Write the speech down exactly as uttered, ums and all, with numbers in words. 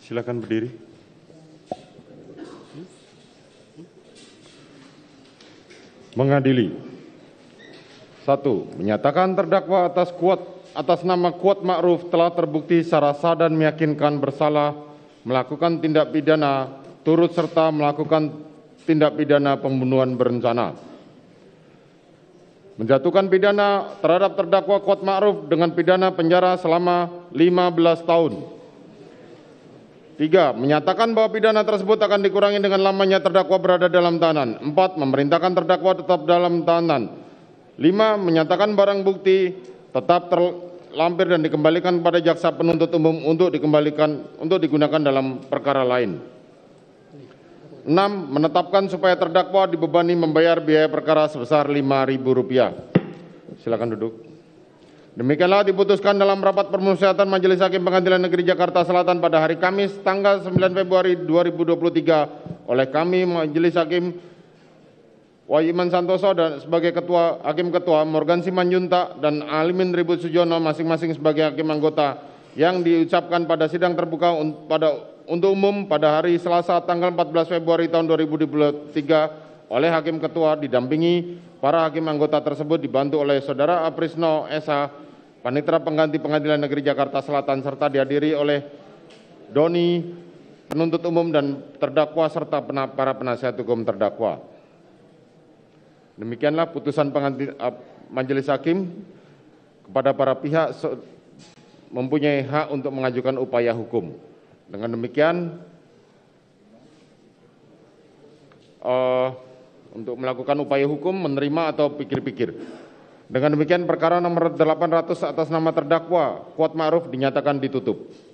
Silakan berdiri. Mengadili. Satu, menyatakan terdakwa atas kuat atas nama Kuat Ma'ruf telah terbukti secara sah dan meyakinkan bersalah melakukan tindak pidana turut serta melakukan tindak pidana pembunuhan berencana. Menjatuhkan pidana terhadap terdakwa Kuat Ma'ruf dengan pidana penjara selama lima belas tahun. Tiga, menyatakan bahwa pidana tersebut akan dikurangi dengan lamanya terdakwa berada dalam tahanan. Empat, memerintahkan terdakwa tetap dalam tahanan. Lima, menyatakan barang bukti tetap terlampir dan dikembalikan kepada jaksa penuntut umum untuk dikembalikan untuk digunakan dalam perkara lain. Enam, menetapkan supaya terdakwa dibebani membayar biaya perkara sebesar lima ribu rupiah. Silakan duduk. Demikianlah diputuskan dalam rapat permusyawaratan Majelis Hakim Pengadilan Negeri Jakarta Selatan pada hari Kamis tanggal sembilan Februari dua ribu dua puluh tiga oleh kami Majelis Hakim Wahyu Iman Santoso dan sebagai Ketua Hakim Ketua, Morgan Simanjuntak dan Alimin Ribut Sujono masing-masing sebagai hakim anggota yang diucapkan pada sidang terbuka pada untuk umum pada hari Selasa tanggal empat belas Februari tahun dua ribu dua puluh tiga oleh Hakim Ketua didampingi para hakim anggota tersebut dibantu oleh Saudara Aprisno S H, Panitera Pengganti Pengadilan Negeri Jakarta Selatan serta dihadiri oleh Doni, penuntut umum dan terdakwa serta para penasihat hukum terdakwa. Demikianlah putusan pengantin, uh, Majelis Hakim kepada para pihak so, mempunyai hak untuk mengajukan upaya hukum. Dengan demikian, uh, untuk melakukan upaya hukum, menerima atau pikir-pikir. Dengan demikian perkara nomor delapan ratus atas nama terdakwa Kuat Ma'ruf dinyatakan ditutup.